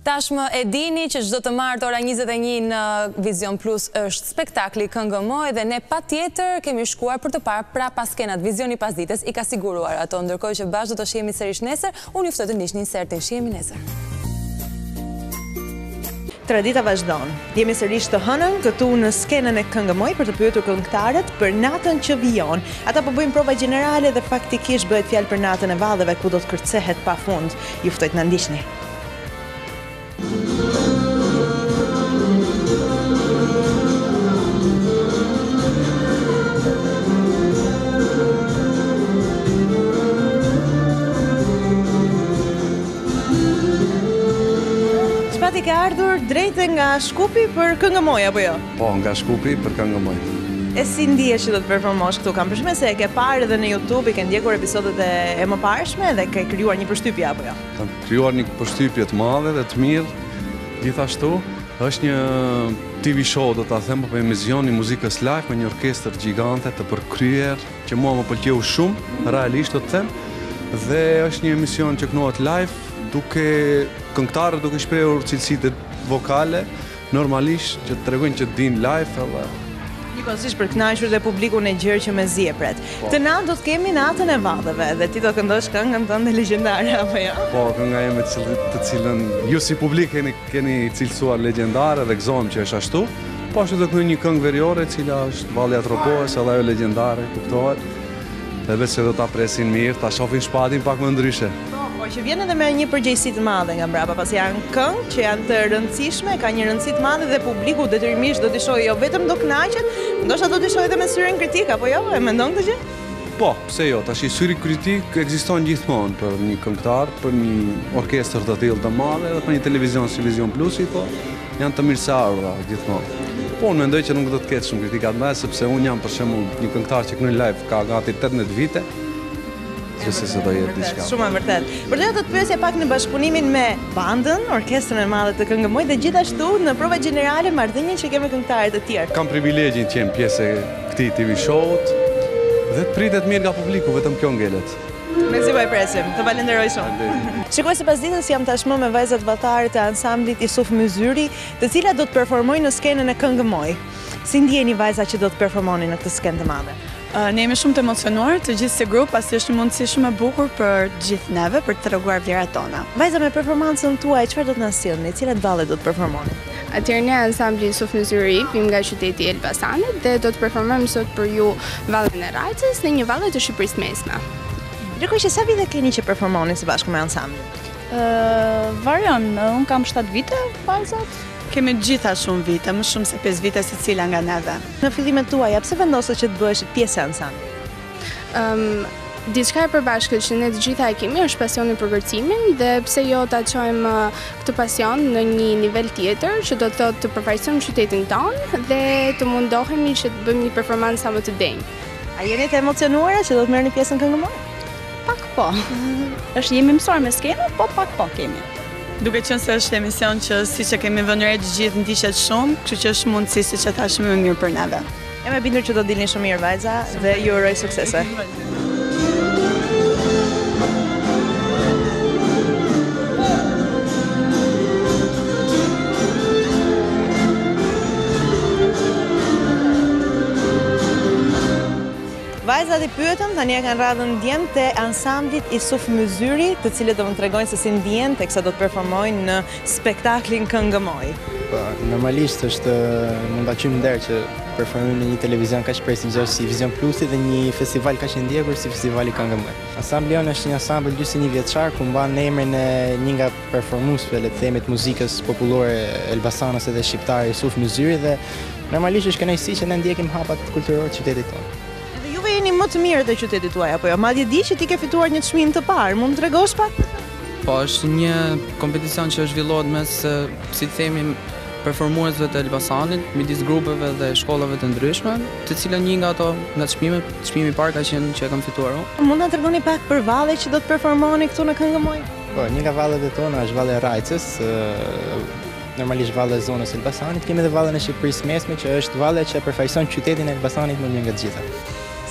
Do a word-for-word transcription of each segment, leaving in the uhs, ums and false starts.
Tashmë e dini që çdo të martë ora njëzet e një në Vision Plus është spektakli Këngë Moj dhe ne patjetër kemi shkuar për të parë pra pas skenat Visioni pas ditës i ka siguruar ato, ndërkohë që bashkë do të shihemi sërish nesër, unë ju ftoj të ndiqni insertin, shihemi nesër. Tradita vazhdon. Jemi sërish të hënën këtu në skenën e Këngë Moj për të pyetur këngëtarët për natën që vijon. Ata po bëjnë prova gjenerale dhe faktikisht bëhet fjalë për natën e valldeve ku do të kërcehet pafund. Ju ftoj të na ndiqni. Çfarë ke ardhur drejtë nga Shkupi për Këngë Moj apo jo? Po, nga Shkupi për Këngë Moj. E si ndihesh që do të performosh këtu? Kam përshtypjen se e ke parë edhe në YouTube, i ke ndjekur episodet e, e mëparshme dhe ke krijuar një përshtypje apo jo? Kam krijuar një përshtypje të madhe dhe të mirë. Gjithashtu, është një T V show, do ta them, apo emision i muzikës live me një orkestër gjigante të përkryer, që mua më pëlqeu shumë, realisht do të them, dhe është një emision që kënohet live, duke këngëtarët duke shprehur cilësitë vokale, normalisht që të tregojnë që din live edhe Njëkohësisht për kënaqur dhe publikun e gjerë që mezi e pret. Po. Të natë do të kemi natën e valldeve dhe ti do këndosh këngën tënde legjendare apo jo? Po, kënga ime të cilën ju si publik keni, keni cilësuar legjendare dhe gëzohem që është ashtu. Po ashtu do këndoj një këngë veriore, e cila është Valli Atropohes, edhe ajo legjendare, kuptohet. Dhe vetë se do ta presin mirë, ta shohin shpatin pak më ndryshe. Por që vjen edhe me një përgjegjësi të madhe nga mbrapa, pasi janë këngë që janë të rëndësishme, ka një rëndësi të madhe dhe publiku detyrimisht do t'i shohë, jo vetëm do kënaqet, ndoshta do t'i shohë edhe me syrin kritik apo jo? E mendon këtë gjë? Po, pse jo, tash syri kritik ekziston gjithmonë për një këngëtar, për një orkestër të tillë të madhe dhe për një televizion si Vision Plusi, po janë të mirëseardhura gjithmonë. Po unë mendoj që nuk do të ketë shumë kritika të mëdha, sepse unë jam për shembull një këngëtar që këndon live ka gati tetëmbëdhjetë vite. Qëse se do jetë diçka. Shumë e vërtet. Por doja të të pyesja pak në bashkëpunimin me bandën, orkestrën e madhe të Këngë Moj dhe gjithashtu në prova gjenerale marrëdhënien që kemi këngëtarë të tjerë. Kam privilegjin që jem pjesë e këtij T V show-t dhe të pritet mirë nga publiku, vetëm kjo ngelet. Mezi po e presim. Të falenderoj shumë. Shikoj se pas ditës jam tashmë me vajzat valltare të ansamblit Isuf Myzyri, të cilat do të performojnë në skenën e Këngë Moj. Si ndjeni vajzat që do të performonin në këtë skenë të madhe? Uh, ne jemi shumë të emocionuar të gjithë si grup, pasi është një mundësi shumë e bukur për gjithë neve për të treguar vlerat tona. Vajza, me performancën tuaj, çfarë do të na sillni? Cilat valle do të performoni? Atëherë ne ansambli Isuf Myzyri vim nga qyteti i Elbasanit dhe do të performojmë sot për ju vallën e Rajcës në një valle të Shqipërisë mesme. Ndërkohë që sa vite keni që performoni së bashku me ansamblin? Uh, varion, unë kam shtatë vite, vajzat. Kemi gjitha shumë vite, më shumë se pesë vite se cila nga neve. Në fillimet tuaja, pse vendosët që të bëhesh pjesë e ansamblit? Um, Diçka e përbashkët që ne të gjitha e kemi është pasioni për kërcimin dhe pse jo ta çojmë këtë pasion në një nivel tjetër që do të thotë të përfaqësojmë qytetin tonë dhe të mundohemi që të bëjmë një performancë sa më të denjë. A jeni të emocionuara që do të merrni pjesë në Këngë Moj? Pak po. Është jemi mësuar me skenën, po pak po kemi. Duke qenë se është emision që siç e kemi vënë re gjithë ndiqet shumë, kështu që është mundësi siç e thash më mirë për neve. Jam e bindur që do dilni shumë mirë vajza dhe ju uroj suksese. Vajzat i pyetëm, tani e kanë radhën ndjen të ansamblit Isuf Myzyri, të cilët do më tregojnë se si ndjen teksa do të performojnë në spektaklin Këngë Moj. Po, normalisht është mund ta qym nder që performojmë në një televizion kaq prestigjioz si Vision Plusi dhe një festival kaq i ndjekur si Festivali Këngë Moj. Ansambli jonë është një ansambël gjysmë një vjeçar ku mban emrin e një nga performuesve le të themi të muzikës popullore elbasanase dhe shqiptare Isuf Myzyri dhe normalisht është kënaqësi që ne ndjekim hapat kulturore të qytetit tonë. Juve jeni më të mirë të qytetit tuaj apo jo? Madje di që ti ke fituar një çmim të parë, mund të tregosh pak? Po, është një kompeticion që zhvillohet mes, si të themi, performuesve të Elbasanit, midis grupeve dhe shkollave të ndryshme, të cilat një nga ato nga çmimet, çmimi i parë ka qenë që e kam fituar unë. Mund na tregoni pak për vallet që do të performoni këtu në Këngë Moj? Po, një nga vallet e tona është valli i Rajcës, normalisht valle e zonës Elbasanit, kemi edhe vallën e Shqipërisë mesme që është valle që përfaqëson qytetin e Elbasanit më mirë nga të gjitha.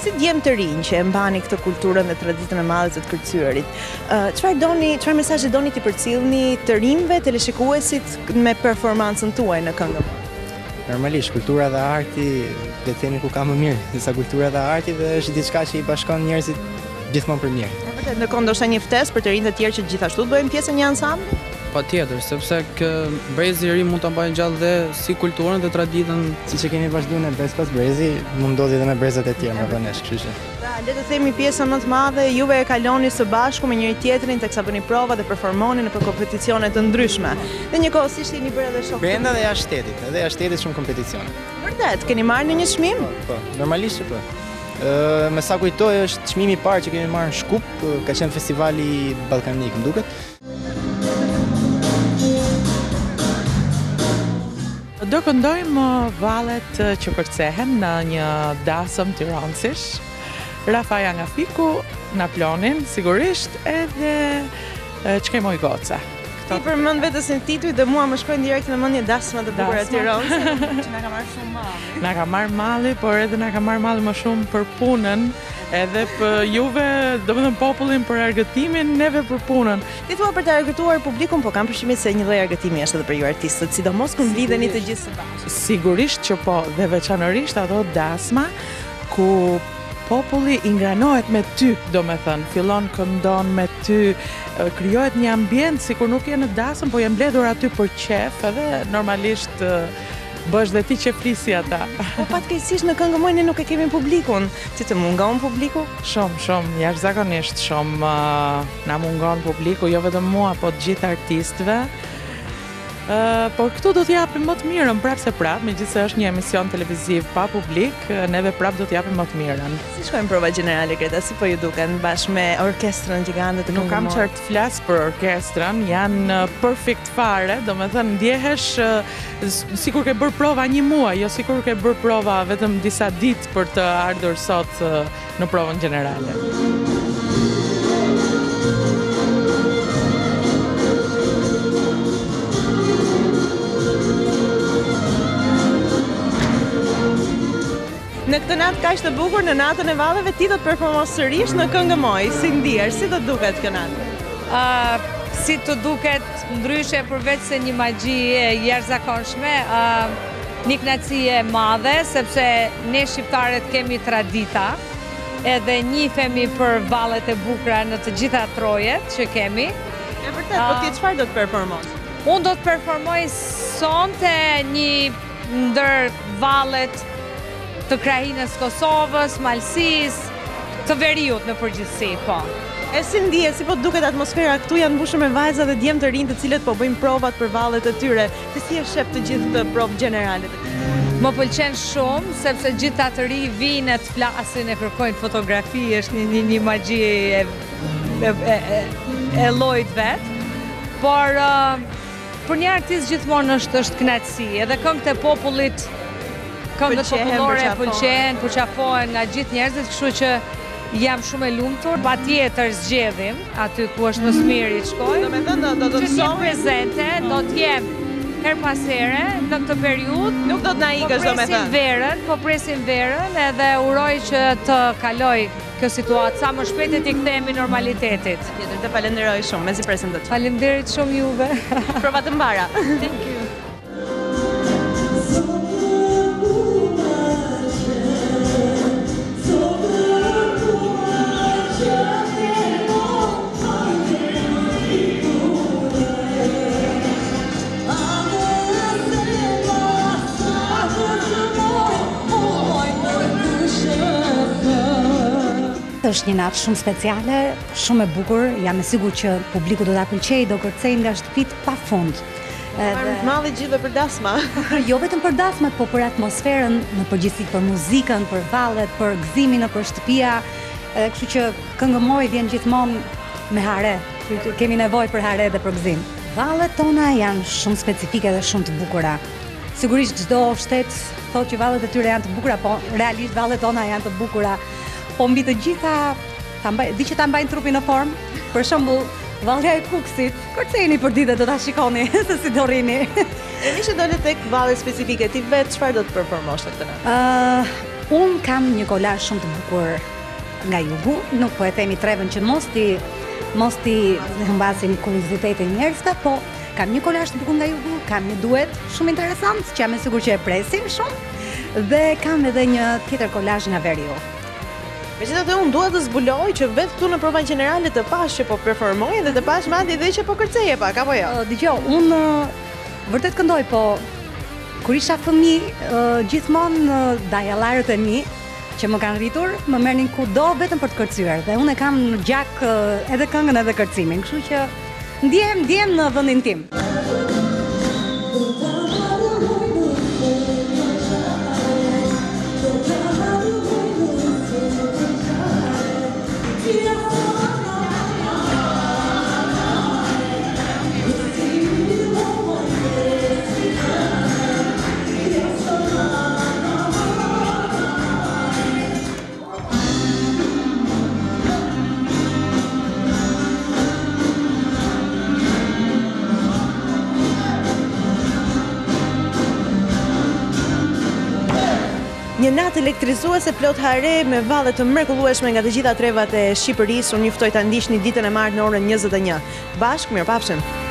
Si djemë të rinj që e mbani këtë kulturën dhe traditën e madhe të të kërcyerit, çfarë doni, çfarë mesazhe doni t'i përcjellni të rinjve, teleshikuesit me performancën tuaj në këngëmoj? Normalisht, kultura dhe arti, le të themi ku ka më mirë, sa kultura dhe arti dhe është diçka që i bashkon njerëzit gjithmonë për mirë. E vërtet, ndërkohë ndoshta një ftesë për të rinjtë të tjerë që gjithashtu të bëjnë pjesë e një ansambli? Patjetër, sepse kë brezi i ri mund ta mbajë gjallë dhe si kulturën dhe traditën. Siç e kemi vazhduar në brez pas brezi, mund ndodhi edhe me brezat e tjerë më vonë, kështu që. Pra, le të themi pjesën më të madhe, juve e kaloni së bashku me njëri tjetrin teksa bëni prova dhe performoni në për kompeticione të ndryshme. Dhe njëkohësisht jeni bërë edhe shok. Brenda dhe jashtë shtetit, edhe jashtë shtetit shumë kompeticione. Vërtet, keni marrë në një çmim? Po, normalisht që po. Ë, me sa kujtoj është çmimi i parë që kemi marrë në Shkup, ka qenë festivali ballkanik, më duket. Do këndojmë vallet që kërcehen në një dasëm tiranësish, Rafaja nga Fiku, Naplonin, sigurisht, edhe Çkemoj Goca. Ti përmend vetës në tituj dhe mua më shkojnë direkt në mendje dasma të bukura të Tiranës, që na ka marrë shumë malli. Na ka marrë malli, por edhe na ka marrë malli më shumë për punën, edhe për juve, domethënë popullin për argëtimin, neve për punën. Ti thua për të argëtuar publikun, po kam përshtimin se një lloj argëtimi është edhe për ju artistët, sidomos kur mblidheni të gjithë së bashku. Sigurisht që po, dhe veçanërisht ato dasma ku populli ingranohet me ty, do me thënë, fillon këndon me ty, krijohet një ambient sikur nuk je në dasëm, po je mbledhur aty për qef, edhe normalisht bësh dhe ti që flisi ata. Po fatkeqësisht në këngëmoj ne nuk e kemi publikun. Si të mungon publiku? Shumë, shumë, jashtëzakonisht shumë na mungon publiku, jo vetëm mua, po të gjithë artistëve. Uh, por këtu do t'japim më të mirën, prapë se prapë, megjithëse është një emision televiziv pa publik, neve prapë do t'japim më të mirën. Si shkojnë prova gjenerale, Greta, si po ju duken bashkë me orkestrën gjigande të Nuk kam këngëmoj? qërë të flas për orkestrën, janë perfect fare, do me thënë ndjehesh uh, sikur ke bërë prova një muaj, jo sikur ke bërë prova vetëm disa ditë për të ardhur sot uh, në provën gjenerale. Në këtë natë kaq të bukur, në natën e valleve, ti do të performosh sërish në Këngëmoj, si ndihesh, si do të duket kjo natë? Uh, si të duket ndryshe përveç se një magji e jashtëzakonshme, uh, një kënaqësi e madhe, sepse ne shqiptarët kemi tradita, edhe njihemi për vallet e bukura në të gjitha trojet që kemi. E vërtet, po ti çfarë do të performosh? Unë do të performoj sonte një ndër vallet të krahinës Kosovës, Malësisë, të Veriut në përgjithësi, po. E si ndihet, si po duket atmosfera këtu, janë mbushur me vajza dhe djemë të rinj të cilët po bëjnë provat për vallet e tyre. Se si e shep të gjithë të provë gjenerale? Më pëlqen shumë, sepse gjithë ata të ri vinë të flasin, e kërkojnë fotografi, është një, një, një magji e, e, e, e, e llojit vet. Por uh, për një artist gjithmonë është është kënaqësi, edhe këngët e popullit, këngët popullore pëlqen, përqafohen nga gjithë njerëzit, kështu që jam shumë e lumtur. Patjetër zgjedhim aty ku është më smiri të shkoj. Do me thënë, do të që t'jem prezente, do t'jem her pas here në këtë periudhë. Nuk do të na ikësh, do me thënë. Po presim verën, po presim verën, edhe uroj që të kaloj kjo situatë sa më shpejt e t'i kthehemi normalitetit. Tjetër, të falenderoj shumë, mezi presim të të. Faleminderit shumë juve. Prova të mbara. Thank you. Është një natë shumë speciale, shumë e bukur, jam e sigurt që publiku do ta pëlqejë, do kërcejnë nga shtëpit pafund. Edhe malli gjithë për dasma. Jo vetëm për dasmat, po për atmosferën, në përgjithësi për muzikën, për vallet, për gëzimin nëpër shtëpia. Kështu që Këngëmoj vjen gjithmonë me hare. Kemi nevojë për hare dhe për gëzim. Vallet tona janë shumë specifike dhe shumë të bukura. Sigurisht çdo shtet thotë që vallet e tyre janë të bukura, po realisht vallet tona janë të bukura. Po mbi të gjitha, di që ta mbajnë trupin në formë, për shembull, vallja e Kuksit, kërceni për ditë do ta shikoni se si do rrini. E nishe dole tek vallet specifike, ti vetë çfarë do të performosh këtë natë? Uh, Unë kam një kolazh shumë të bukur nga jugu, nuk po e themi Trevën që mos ti mos ti humbasim kuriozitetin njerëzve, po kam një kolazh të bukur nga jugu, kam një duet shumë interesant që jam e sigurt që e presim shumë, dhe kam edhe një tjetër kolazh nga Veriu. Megjithatë unë dua të zbuloj që vetë këtu në provën gjenerale të pash që po performojnë dhe të pash madje edhe që po kërceje pak, apo jo? Uh, Dgjoj, unë uh, vërtet këndoj, po kur isha fëmijë, uh, gjithmonë uh, dajallarët e mi që më kanë rritur, më merrnin kudo vetëm për të kërcyer dhe unë e kam në gjak uh, edhe këngën edhe kërcimin, kështu që ndjem, ndjem në vendin tim. Një natë elektrizuese plot hare me valle të mrekullueshme nga të gjitha trevat e Shqipërisë. Unë juftoj ta ndiqni ditën e martë në orën njëzet e një. Bashkë, mirëpafshim.